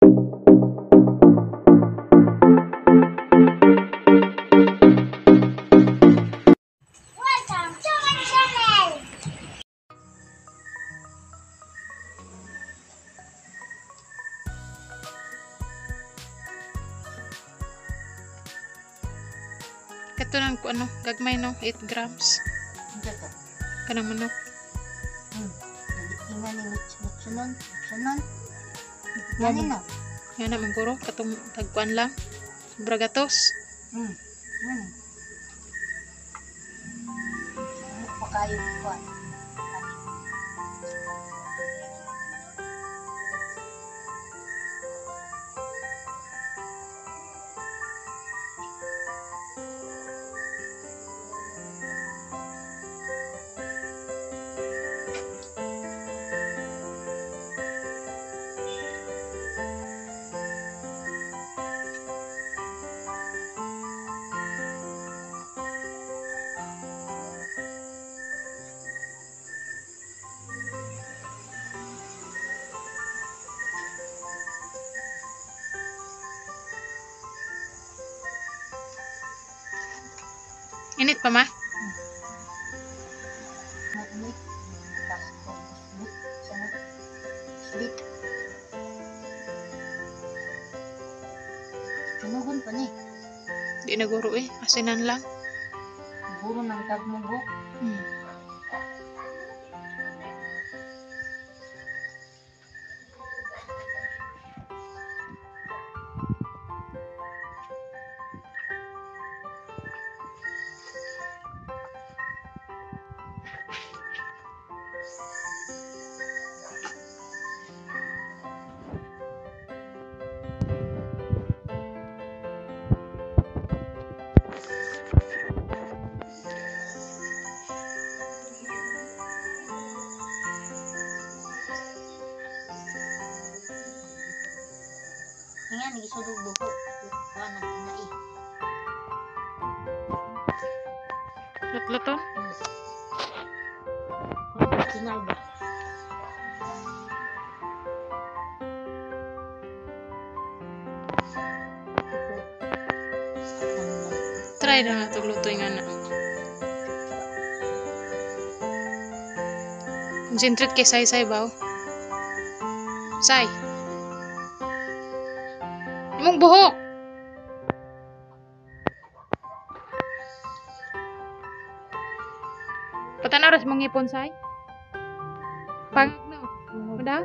Katunan ko ano, gagmay no, 8 grams. Kanang manok. Ingan ni mutsunon. Yan no. Yan na mangguro, katong tagkuan lang. Bragatos. Pakayo ko. Init pa ma? Sinugon pa ni. Di naguro eh, asinan lang. Guro ng tagmugo. Nga, nagisudog buko. Ano, nai. Lut-luton? Sinay ba? Try na nga itong lutoy nga na. Concentrate kay say-say ba? Say! Imong buhok! Patanaras mong ipon, say? Pag, no? Mada?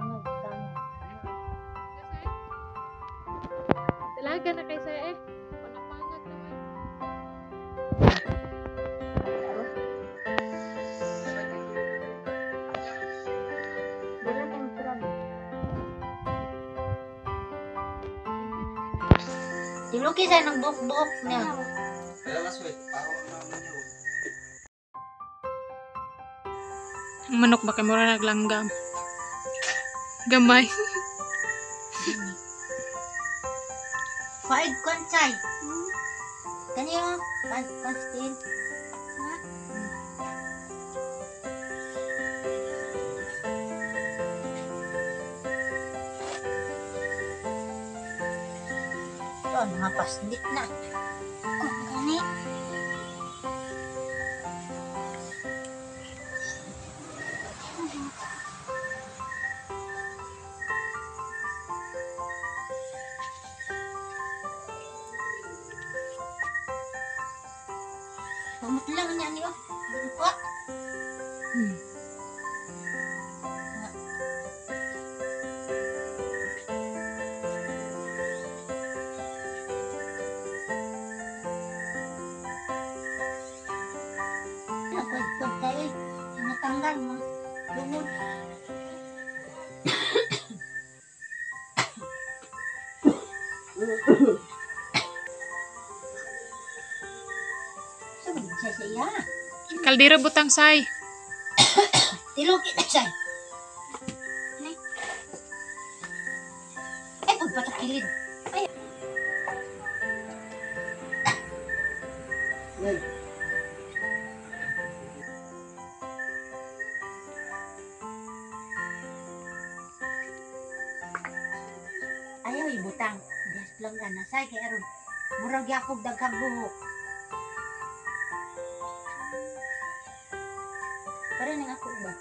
Talaga na kay say eh. Panapangag naman. Diluki sa ng buhok-buhok niya. Ang manok ba kay mura naglanggam? Gamay. Faid konsay. Kaniyo, pastil. Oh, napaslit na. Kung gani. Pamut lang niya niyo. Lupa. Pagpag tayo, natanggal mo. Lumod. Sabi siya sa iya. Kaldero butang, say. Tiluki na siya. Ay, pagpatakilid. Ay. Ayaw ibutang. Just lang ka nasay kay aron. Murag yakog daghang buhok. Para ning ako ba?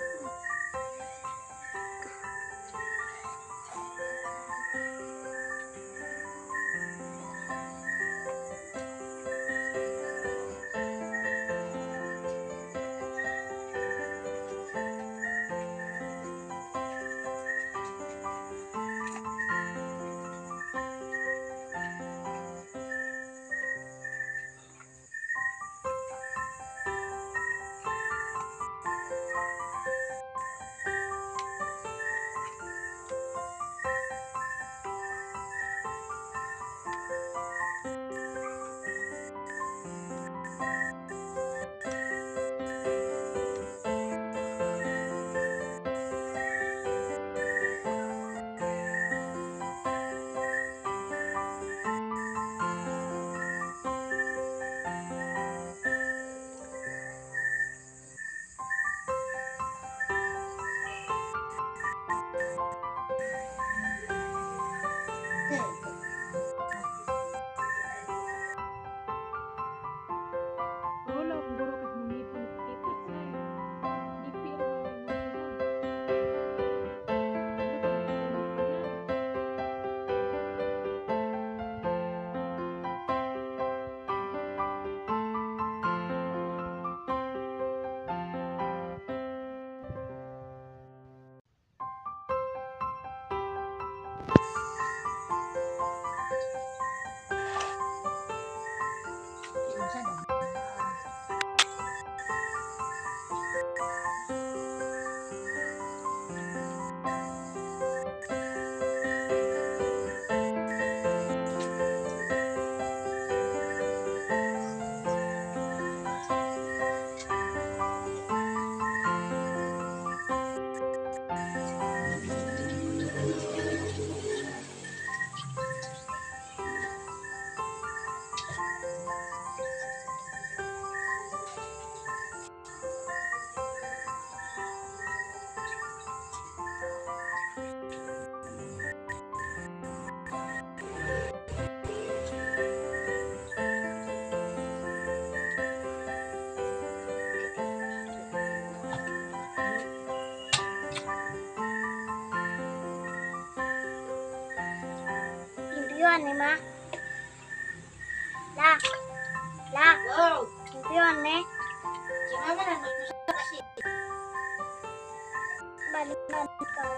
Wala, guro ka mumipon kita say. Ipil mo yung mga Unsa daw? Impiyon ni ma. Lak. Lak. Wow! Impiyon ni. Si mama na nagtusa kasi. Balik na ka.